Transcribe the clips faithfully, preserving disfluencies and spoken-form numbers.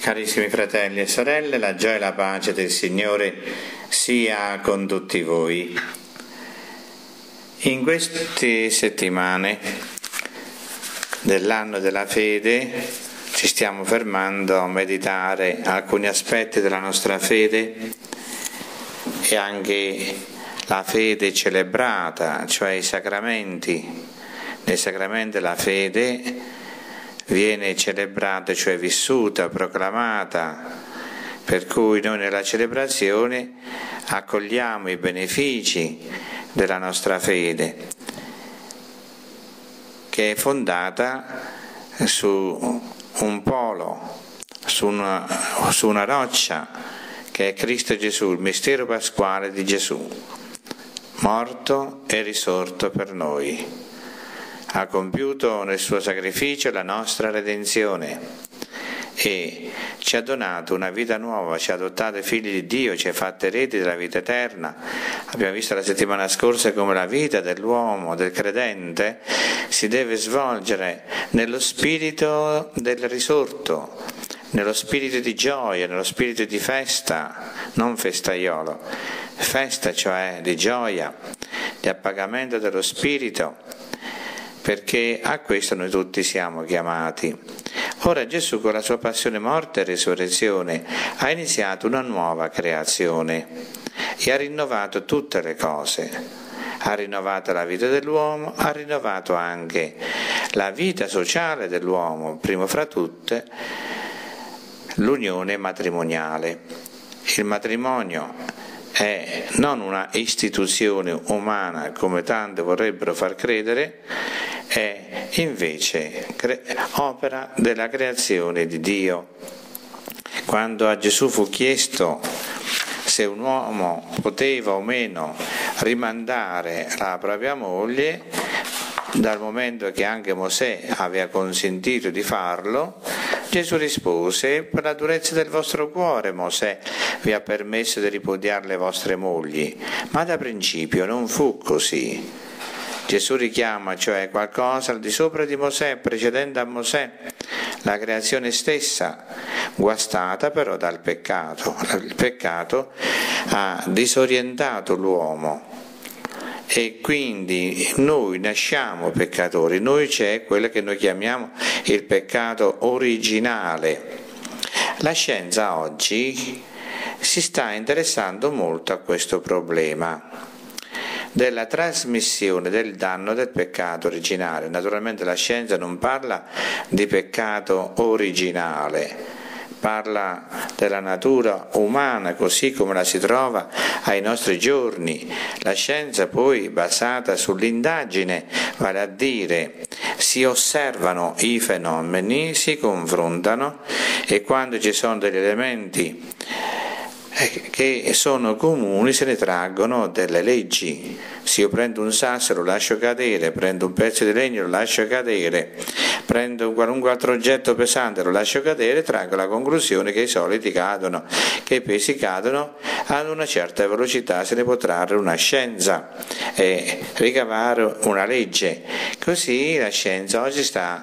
Carissimi fratelli e sorelle, la gioia e la pace del Signore sia con tutti voi. In queste settimane dell'anno della fede ci stiamo fermando a meditare alcuni aspetti della nostra fede e anche la fede celebrata, cioè i sacramenti. Nei sacramenti la fede viene celebrata, cioè vissuta, proclamata, per cui noi nella celebrazione accogliamo i benefici della nostra fede, che è fondata su un polo, su una, su una roccia, che è Cristo Gesù, il mistero pasquale di Gesù, morto e risorto per noi. Ha compiuto nel suo sacrificio la nostra redenzione e ci ha donato una vita nuova, ci ha adottato figli di Dio, ci ha fatto eredi della vita eterna. Abbiamo visto la settimana scorsa come la vita dell'uomo, del credente, si deve svolgere nello spirito del risorto, nello spirito di gioia, nello spirito di festa, non festaiolo, festa cioè di gioia, di appagamento dello spirito, perché a questo noi tutti siamo chiamati. Ora Gesù con la sua passione, morte e risurrezione ha iniziato una nuova creazione e ha rinnovato tutte le cose. Ha rinnovato la vita dell'uomo, ha rinnovato anche la vita sociale dell'uomo, primo fra tutte l'unione matrimoniale. Il matrimonio è non una istituzione umana come tanti vorrebbero far credere, è invece cre- opera della creazione di Dio. Quando a Gesù fu chiesto se un uomo poteva o meno rimandare la propria moglie, dal momento che anche Mosè aveva consentito di farlo, Gesù rispose: per la durezza del vostro cuore Mosè vi ha permesso di ripudiare le vostre mogli, ma da principio non fu così. Gesù richiama cioè qualcosa al di sopra di Mosè, precedente a Mosè, la creazione stessa, guastata però dal peccato. Il peccato ha disorientato l'uomo e quindi noi nasciamo peccatori, noi c'è quello che noi chiamiamo il peccato originale. La scienza oggi si sta interessando molto a questo problema della trasmissione del danno del peccato originale. Naturalmente la scienza non parla di peccato originale, parla della natura umana così come la si trova ai nostri giorni. La scienza poi basata sull'indagine, vale a dire si osservano i fenomeni, si confrontano e quando ci sono degli elementi che sono comuni se ne traggono delle leggi. Se io prendo un sasso lo lascio cadere, prendo un pezzo di legno lo lascio cadere, prendo un qualunque altro oggetto pesante lo lascio cadere, traggo la conclusione che i soliti cadono, che i pesi cadono ad una certa velocità. Se ne può trarre una scienza e ricavare una legge. Così la scienza oggi sta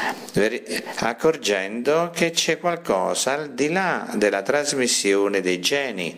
accorgendo che c'è qualcosa al di là della trasmissione dei geni.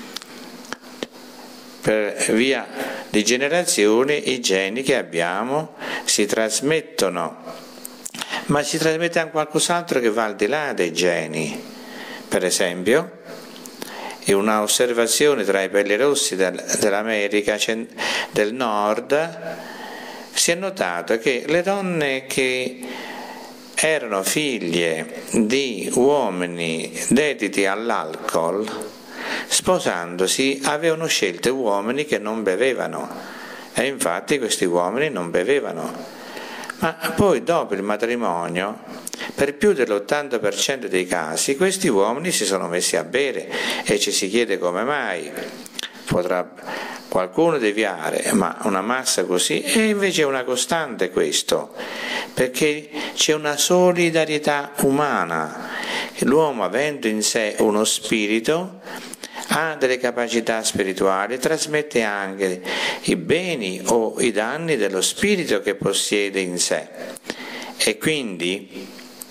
Per via di generazione i geni che abbiamo si trasmettono, ma si trasmette anche qualcos'altro che va al di là dei geni. Per esempio, in una osservazione tra i pellerossi del, dell'America del Nord si è notato che le donne che erano figlie di uomini dediti all'alcol, sposandosi avevano scelto uomini che non bevevano e infatti questi uomini non bevevano, ma poi dopo il matrimonio per più dell'ottanta per cento dei casi questi uomini si sono messi a bere e ci si chiede come mai. Potrà qualcuno deviare, ma una massa così, e invece è una costante questo, perché c'è una solidarietà umana. L'uomo, avendo in sé uno spirito, ha delle capacità spirituali, trasmette anche i beni o i danni dello spirito che possiede in sé e quindi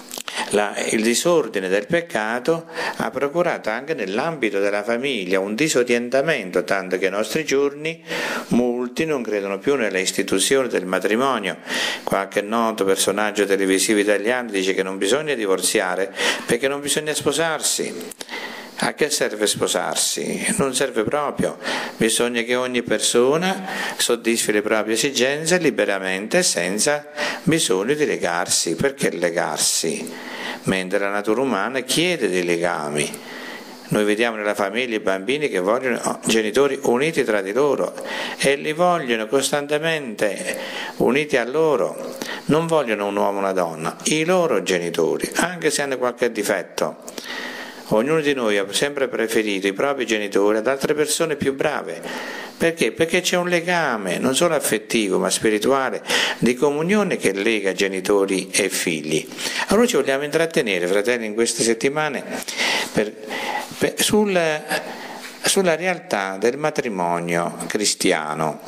la, il disordine del peccato ha procurato anche nell'ambito della famiglia un disorientamento, tanto che ai nostri giorni molti non credono più nelle istituzioni del matrimonio. Qualche noto personaggio televisivo italiano dice che non bisogna divorziare perché non bisogna sposarsi. A che serve sposarsi? Non serve proprio, bisogna che ogni persona soddisfi le proprie esigenze liberamente senza bisogno di legarsi. Perché legarsi? Mentre la natura umana chiede dei legami. Noi vediamo nella famiglia i bambini che vogliono genitori uniti tra di loro e li vogliono costantemente uniti a loro, non vogliono un uomo e una donna, i loro genitori, anche se hanno qualche difetto. Ognuno di noi ha sempre preferito i propri genitori ad altre persone più brave. Perché? Perché c'è un legame, non solo affettivo, ma spirituale, di comunione che lega genitori e figli. Allora ci vogliamo intrattenere, fratelli, in queste settimane per, per, sul, sulla realtà del matrimonio cristiano.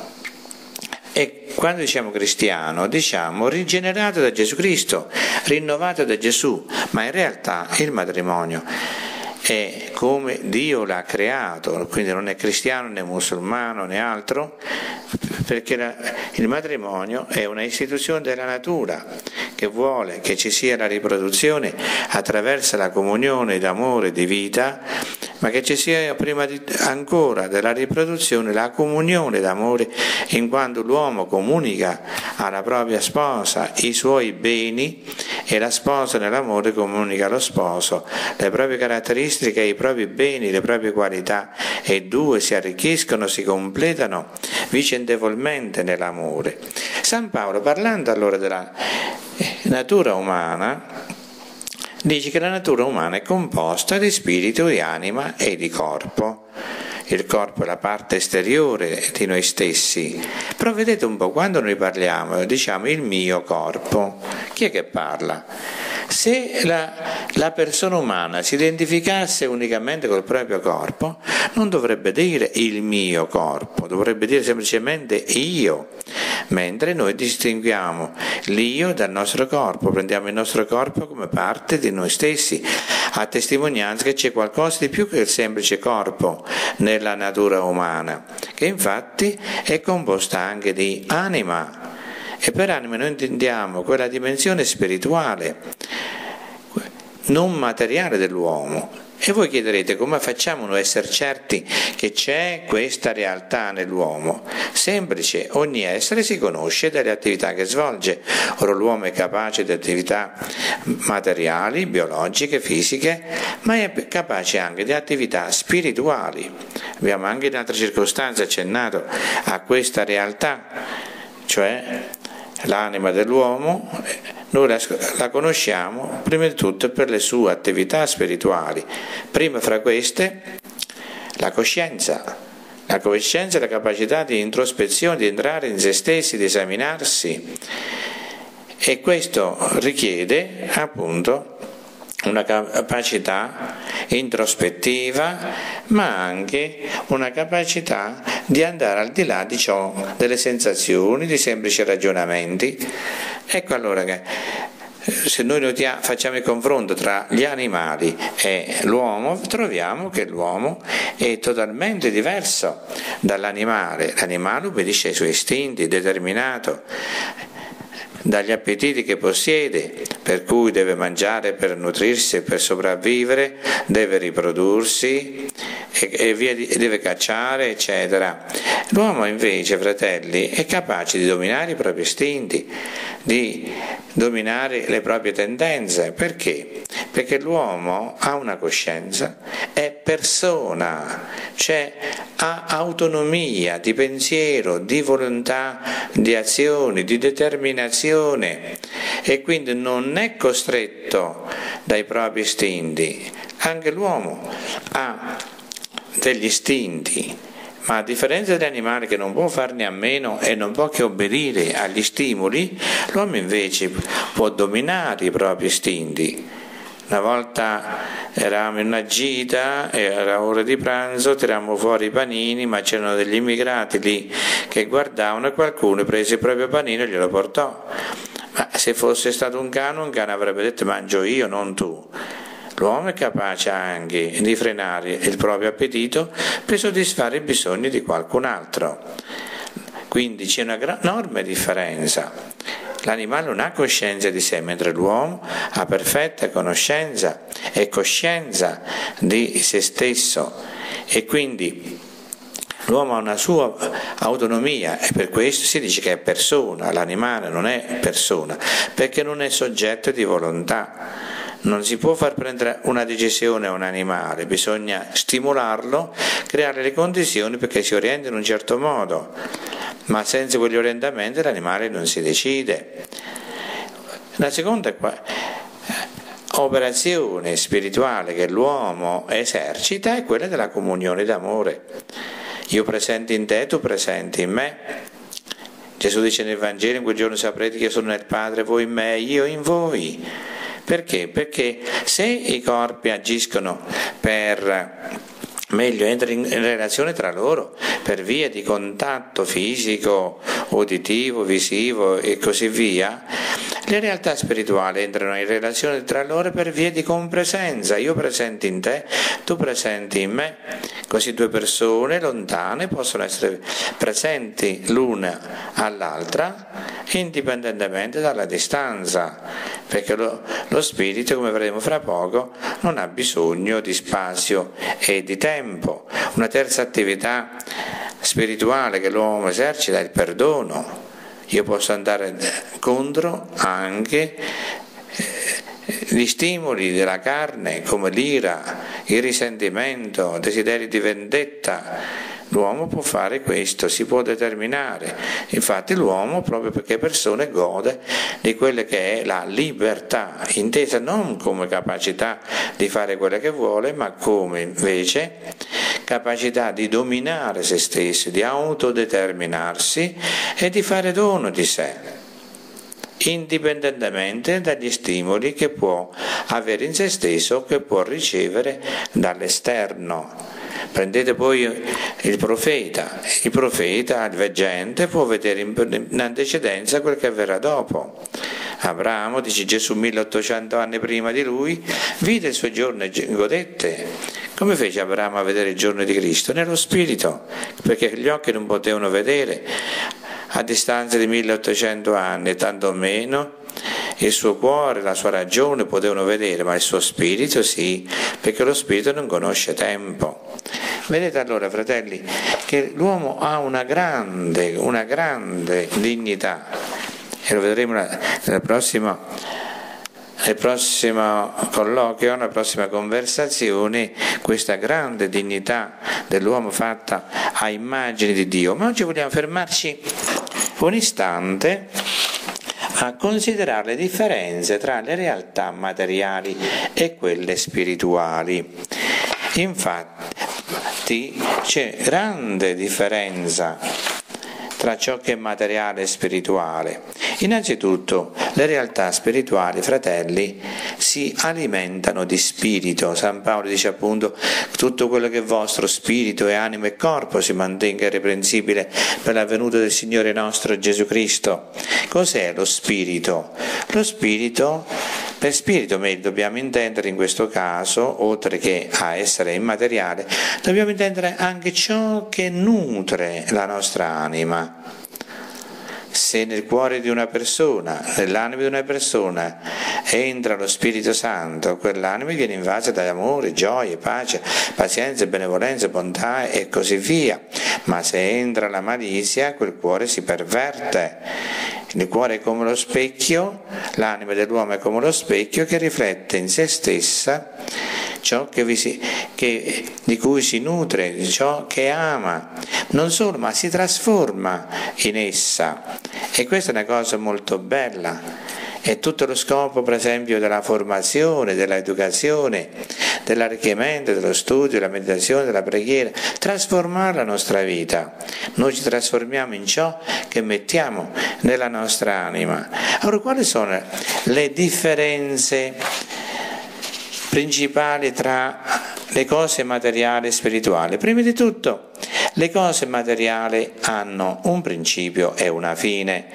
E quando diciamo cristiano, diciamo rigenerato da Gesù Cristo, rinnovato da Gesù, ma in realtà il matrimonio è come Dio l'ha creato, quindi non è cristiano né musulmano né altro, perché la, il matrimonio è una istituzione della natura che vuole che ci sia la riproduzione attraverso la comunione d'amore, di vita, ma che ci sia prima di, ancora della riproduzione la comunione d'amore, in quanto l'uomo comunica alla propria sposa i suoi beni e la sposa nell'amore comunica allo sposo le proprie caratteristiche, i propri beni, le proprie qualità, e due si arricchiscono, si completano vicendevolmente nell'amore. San Paolo, parlando allora della natura umana, dice che la natura umana è composta di spirito, di anima e di corpo. Il corpo è la parte esteriore di noi stessi. Però vedete un po', quando noi parliamo, diciamo il mio corpo, chi è che parla? Se la, la persona umana si identificasse unicamente col proprio corpo, non dovrebbe dire il mio corpo, dovrebbe dire semplicemente io, mentre noi distinguiamo l'io dal nostro corpo, prendiamo il nostro corpo come parte di noi stessi, a testimonianza che c'è qualcosa di più che il semplice corpo nella natura umana, che infatti è composta anche di anima. E per anima noi intendiamo quella dimensione spirituale, non materiale dell'uomo. E voi chiederete come facciamo noi a essere certi che c'è questa realtà nell'uomo? Semplice, ogni essere si conosce dalle attività che svolge. Ora l'uomo è capace di attività materiali, biologiche, fisiche, ma è capace anche di attività spirituali. Abbiamo anche in altre circostanze accennato a questa realtà, cioè l'anima dell'uomo. Noi la, la conosciamo prima di tutto per le sue attività spirituali, prima fra queste la coscienza. La coscienza è la capacità di introspezione, di entrare in se stessi, di esaminarsi, e questo richiede appunto una capacità introspettiva, ma anche una capacità di andare al di là di ciò, delle sensazioni, di semplici ragionamenti. Ecco allora che se noi notiamo, facciamo il confronto tra gli animali e l'uomo, troviamo che l'uomo è totalmente diverso dall'animale. L'animale obbedisce ai suoi istinti, è determinato dagli appetiti che possiede, per cui deve mangiare per nutrirsi e per sopravvivere, deve riprodursi e, e via di, deve cacciare, eccetera. L'uomo invece, fratelli, è capace di dominare i propri istinti, di dominare le proprie tendenze. Perché? Perché l'uomo ha una coscienza, è persona, cioè ha autonomia di pensiero, di volontà, di azioni, di determinazione, e quindi non è costretto dai propri istinti. Anche l'uomo ha degli istinti, ma a differenza degli animali che non può farne a meno e non può che obbedire agli stimoli, l'uomo invece può dominare i propri istinti. Una volta eravamo in una gita, era ora di pranzo, tirammo fuori i panini, ma c'erano degli immigrati lì che guardavano e qualcuno prese il proprio panino e glielo portò. Ma se fosse stato un cane, un cane avrebbe detto mangio io, non tu. L'uomo è capace anche di frenare il proprio appetito per soddisfare i bisogni di qualcun altro. Quindi c'è una enorme differenza. L'animale non ha coscienza di sé, mentre l'uomo ha perfetta conoscenza e coscienza di se stesso, e quindi l'uomo ha una sua autonomia, e per questo si dice che è persona. L'animale non è persona, perché non è soggetto di volontà. Non si può far prendere una decisione a un animale, bisogna stimolarlo, creare le condizioni perché si orienti in un certo modo, ma senza quegli orientamenti l'animale non si decide. La seconda operazione spirituale che l'uomo esercita è quella della comunione d'amore. Io presente in te, tu presenti in me. Gesù dice nel Vangelo: in quel giorno saprete che io sono nel Padre, voi in me, io in voi. Perché? Perché se i corpi agiscono per meglio entrano in relazione tra loro per via di contatto fisico, uditivo, visivo e così via, le realtà spirituali entrano in relazione tra loro per via di compresenza. Io presente in te, tu presenti in me, così due persone lontane possono essere presenti l'una all'altra indipendentemente dalla distanza, perché lo, lo spirito, come vedremo fra poco, non ha bisogno di spazio e di tempo. Una terza attività spirituale che l'uomo esercita è il perdono. Io posso andare contro anche gli stimoli della carne, come l'ira, il risentimento, desideri di vendetta. L'uomo può fare questo, si può determinare. Infatti l'uomo, proprio perché è persona, gode di quella che è la libertà, intesa non come capacità di fare quello che vuole, ma come invece capacità di dominare se stesso, di autodeterminarsi e di fare dono di sé, indipendentemente dagli stimoli che può avere in se stesso o che può ricevere dall'esterno. Prendete poi il profeta, il profeta, il veggente, può vedere in antecedenza quel che avverrà dopo. Abramo, dice Gesù, milleottocento anni prima di lui, vide il suo giorno e godette. Come fece Abramo a vedere il giorno di Cristo? Nello spirito, perché gli occhi non potevano vedere a distanza di milleottocento anni, tanto meno il suo cuore, la sua ragione potevano vedere, ma il suo spirito sì, perché lo spirito non conosce tempo. Vedete allora, fratelli, che l'uomo ha una grande, una grande dignità, e lo vedremo nel prossimo, nel prossimo colloquio, nella prossima conversazione, questa grande dignità dell'uomo fatta a immagine di Dio. Ma oggi vogliamo fermarci un istante a considerare le differenze tra le realtà materiali e quelle spirituali. Infatti c'è grande differenza tra ciò che è materiale e spirituale. Innanzitutto, le realtà spirituali, fratelli, si alimentano di spirito. San Paolo dice appunto: tutto quello che è vostro, spirito e anima e corpo, si mantenga irreprensibile per la venuta del Signore nostro Gesù Cristo. Cos'è lo spirito? Lo spirito, per spirito dobbiamo intendere in questo caso, oltre che a essere immateriale, dobbiamo intendere anche ciò che nutre la nostra anima. Se nel cuore di una persona, nell'anima di una persona entra lo Spirito Santo, quell'anima viene invasa da amore, gioia, pace, pazienza, benevolenza, bontà e così via. Ma se entra la malizia, quel cuore si perverte. Il cuore è come lo specchio, l'anima dell'uomo è come lo specchio che riflette in se stessa ciò che vi si, che, di cui si nutre, ciò che ama, non solo, ma si trasforma in essa. E questa è una cosa molto bella. È tutto lo scopo, per esempio, della formazione, dell'educazione, dell'arricchimento, dello studio, della meditazione, della preghiera, trasformare la nostra vita. Noi ci trasformiamo in ciò che mettiamo nella nostra anima. Allora, quali sono le differenze principali tra le cose materiali e spirituali? Prima di tutto, le cose materiali hanno un principio e una fine.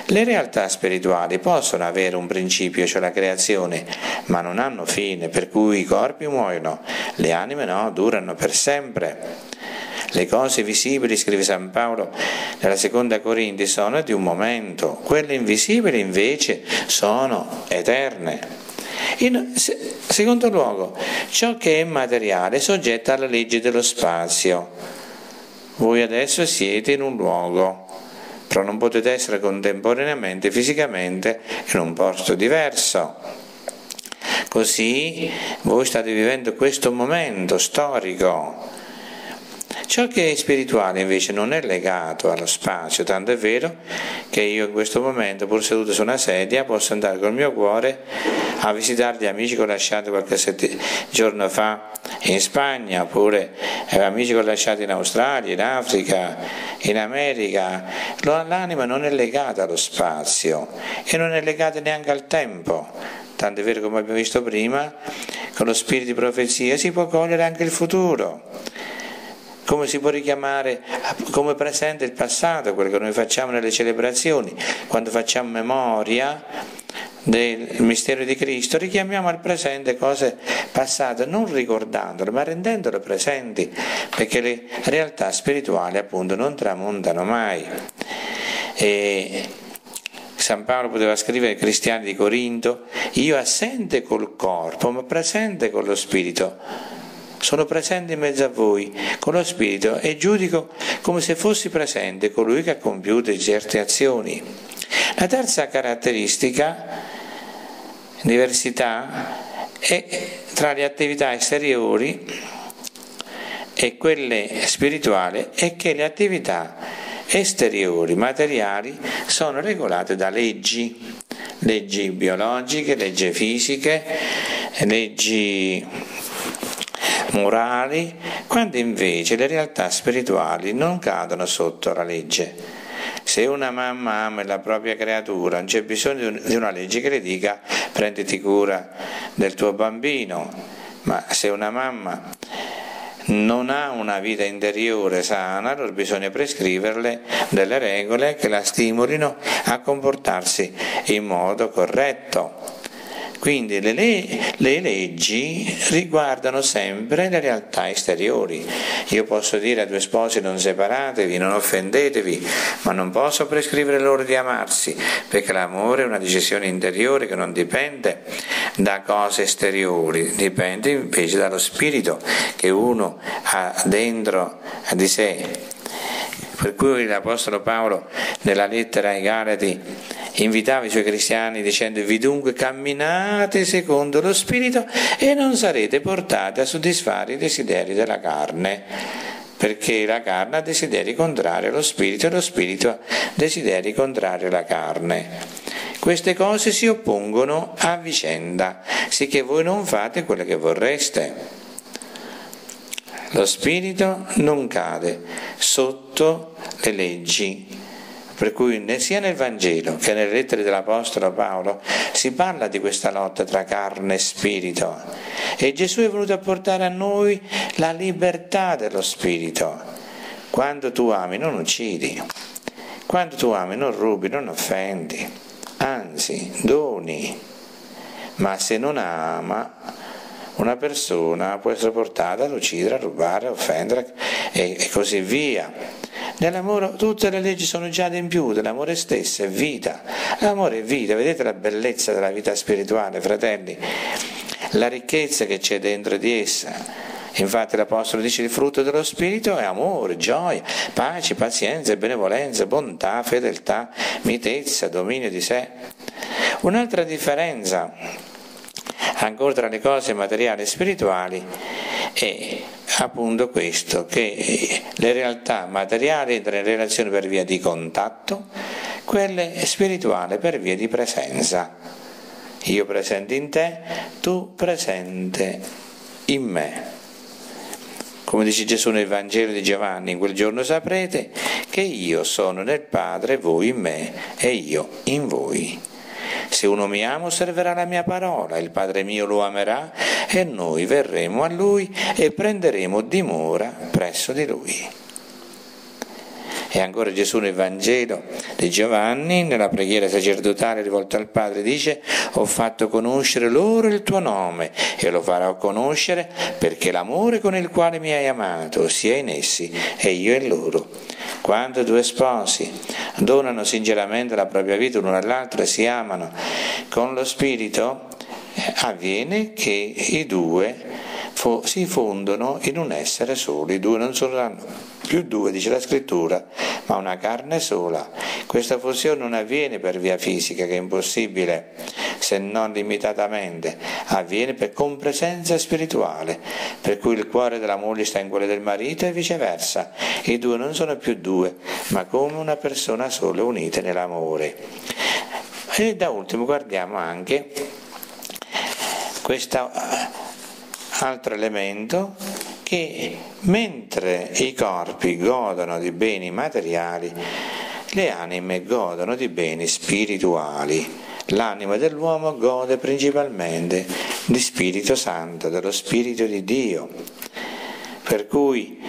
Le realtà spirituali possono avere un principio, cioè la creazione, ma non hanno fine, per cui i corpi muoiono, le anime no, durano per sempre. Le cose visibili, scrive San Paolo nella seconda Corinti, sono di un momento, quelle invisibili invece sono eterne. In secondo luogo, ciò che è materiale è soggetto alla legge dello spazio. Voi adesso siete in un luogo, però non potete essere contemporaneamente fisicamente in un posto diverso. Così voi state vivendo questo momento storico. Ciò che è spirituale invece non è legato allo spazio, tanto è vero che io in questo momento, pur seduto su una sedia, posso andare col mio cuore a visitare gli amici che ho lasciato qualche setti- giorno fa in Spagna, oppure eh, amici che ho lasciato in Australia, in Africa, in America. L'anima non è legata allo spazio e non è legata neanche al tempo. Tanto è vero, come abbiamo visto prima, con lo spirito di profezia si può cogliere anche il futuro. Come si può richiamare come presente il passato, quello che noi facciamo nelle celebrazioni, quando facciamo memoria del mistero di Cristo, richiamiamo al presente cose passate, non ricordandole, ma rendendole presenti, perché le realtà spirituali appunto non tramontano mai. E San Paolo poteva scrivere ai cristiani di Corinto: io assente col corpo, ma presente con lo spirito. Sono presente in mezzo a voi con lo spirito e giudico come se fossi presente colui che ha compiuto certe azioni. La terza caratteristica, diversità, è tra le attività esteriori e quelle spirituali, è che le attività esteriori, materiali, sono regolate da leggi, leggi biologiche, leggi fisiche, leggi morali, quando invece le realtà spirituali non cadono sotto la legge. Se una mamma ama la propria creatura, non c'è bisogno di una legge che le dica prenditi cura del tuo bambino, ma se una mamma non ha una vita interiore sana, allora bisogna prescriverle delle regole che la stimolino a comportarsi in modo corretto. Quindi le, le, le leggi riguardano sempre le realtà esteriori. Io posso dire a due sposi: non separatevi, non offendetevi, ma non posso prescrivere loro di amarsi, perché l'amore è una decisione interiore che non dipende da cose esteriori, dipende invece dallo spirito che uno ha dentro di sé. Per cui l'Apostolo Paolo nella lettera ai Galati invitava i suoi cristiani dicendo: vi dunque camminate secondo lo Spirito e non sarete portati a soddisfare i desideri della carne, perché la carne ha desideri contrari allo Spirito e lo Spirito ha desideri contrari alla carne. Queste cose si oppongono a vicenda, sicché voi non fate quello che vorreste. Lo spirito non cade sotto le leggi, per cui sia nel Vangelo che nelle lettere dell'Apostolo Paolo si parla di questa lotta tra carne e spirito, e Gesù è venuto a portare a noi la libertà dello spirito. Quando tu ami non uccidi, quando tu ami non rubi, non offendi, anzi doni, ma se non ama una persona può essere portata ad uccidere, a rubare, a offendere e, e così via. Nell'amore tutte le leggi sono già adempiute, l'amore stesso è vita, l'amore è vita. Vedete la bellezza della vita spirituale, fratelli, la ricchezza che c'è dentro di essa. Infatti l'Apostolo dice: il frutto dello Spirito è amore, gioia, pace, pazienza, benevolenza, bontà, fedeltà, mitezza, dominio di sé. Un'altra differenza ancora tra le cose materiali e spirituali è appunto questo, che le realtà materiali entrano in relazione per via di contatto, quelle spirituali per via di presenza. Io presente in te, tu presente in me. Come dice Gesù nel Vangelo di Giovanni: in quel giorno saprete che io sono nel Padre, voi in me e io in voi. Se uno mi ama osserverà la mia parola, il Padre mio lo amerà e noi verremo a lui e prenderemo dimora presso di lui. E ancora Gesù nel Vangelo di Giovanni, nella preghiera sacerdotale rivolta al Padre, dice: ho fatto conoscere loro il tuo nome e lo farò conoscere perché l'amore con il quale mi hai amato sia in essi e io in loro. Quando due sposi donano sinceramente la propria vita l'uno all'altro e si amano con lo Spirito, avviene che i due fo- si fondono in un essere solo. I due non sono più due, dice la Scrittura, ma una carne sola. Questa fusione non avviene per via fisica, che è impossibile se non limitatamente, avviene per compresenza spirituale, per cui il cuore della moglie sta in quello del marito e viceversa. I due non sono più due, ma come una persona sola, unite nell'amore. E da ultimo guardiamo anche questo altro elemento, che mentre i corpi godono di beni materiali, le anime godono di beni spirituali. L'anima dell'uomo gode principalmente di Spirito Santo, dello Spirito di Dio. Per cui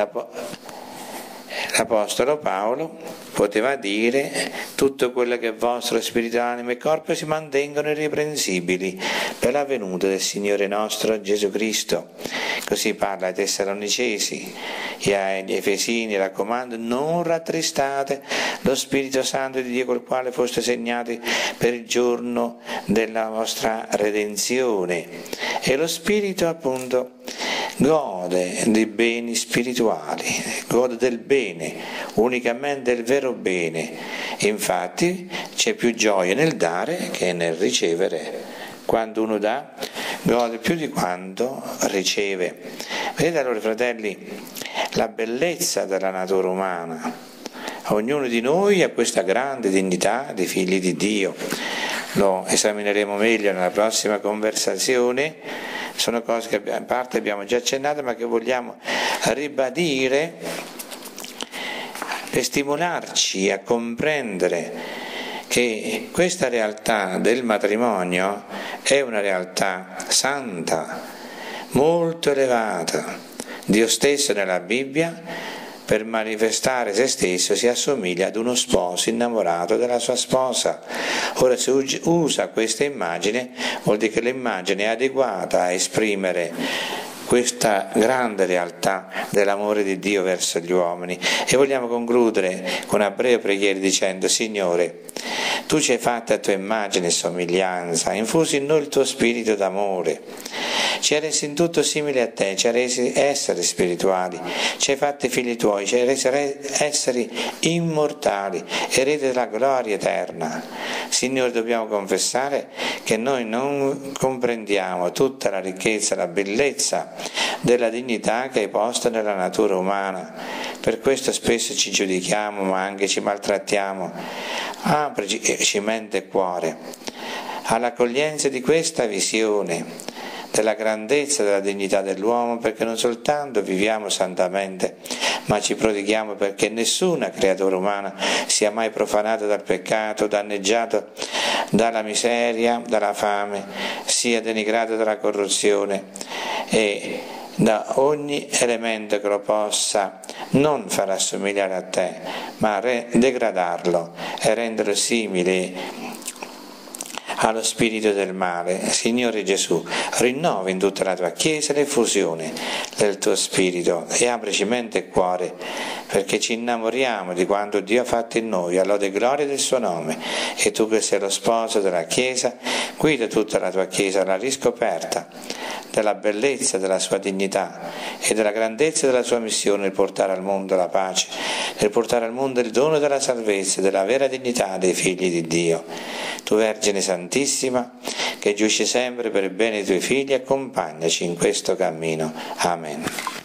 l'Apostolo Paolo poteva dire: tutto quello che è vostro spirito, anima e corpo si mantengono irreprensibili per la venuta del Signore nostro Gesù Cristo. Così parla ai Tessalonicesi e agli Efesini: raccomando, non rattristate lo Spirito Santo di Dio, col quale foste segnati per il giorno della vostra redenzione. E lo Spirito appunto gode di beni spirituali, gode del bene, unicamente il vero bene. Infatti c'è più gioia nel dare che nel ricevere. Quando uno dà, gode più di quanto riceve. Vedete allora, fratelli, la bellezza della natura umana. Ognuno di noi ha questa grande dignità di figli di Dio. Lo esamineremo meglio nella prossima conversazione. Sono cose che in parte abbiamo già accennato, ma che vogliamo ribadire per stimolarci a comprendere che questa realtà del matrimonio è una realtà santa, molto elevata. Dio stesso nella Bibbia, per manifestare se stesso, si assomiglia ad uno sposo innamorato della sua sposa. Ora, se usa questa immagine, vuol dire che l'immagine è adeguata a esprimere questa grande realtà dell'amore di Dio verso gli uomini. E vogliamo concludere con una breve preghiera dicendo: Signore, Tu ci hai fatto a Tua immagine e somiglianza, hai infuso in noi il Tuo spirito d'amore, ci hai resi in tutto simili a Te, ci hai resi esseri spirituali, ci hai fatti figli Tuoi, ci hai resi esseri immortali, eredi della gloria eterna. Signore, dobbiamo confessare che noi non comprendiamo tutta la ricchezza, la bellezza della dignità che hai posto nella natura umana. Per questo spesso ci giudichiamo, ma anche ci maltrattiamo. Aprici mente e cuore all'accoglienza di questa visione della grandezza della dignità dell'uomo, perché non soltanto viviamo santamente, ma ci prodighiamo perché nessuna creatura umana sia mai profanata dal peccato, danneggiata dalla miseria, dalla fame, sia denigrata dalla corruzione e da ogni elemento che lo possa non far assomigliare a Te, ma re- degradarlo e renderlo simile allo spirito del male. Signore Gesù, rinnova in tutta la Tua Chiesa l'effusione del Tuo Spirito e aprici mente e cuore, perché ci innamoriamo di quanto Dio ha fatto in noi, a lode e gloria del Suo nome. E Tu, che sei lo sposo della Chiesa, guida tutta la Tua Chiesa alla riscoperta della bellezza della sua dignità e della grandezza della sua missione nel portare al mondo la pace, nel portare al mondo il dono della salvezza e della vera dignità dei figli di Dio. Tu, Vergine Santissima, che giuisci sempre per il bene dei Tuoi figli, accompagnaci in questo cammino. Amen.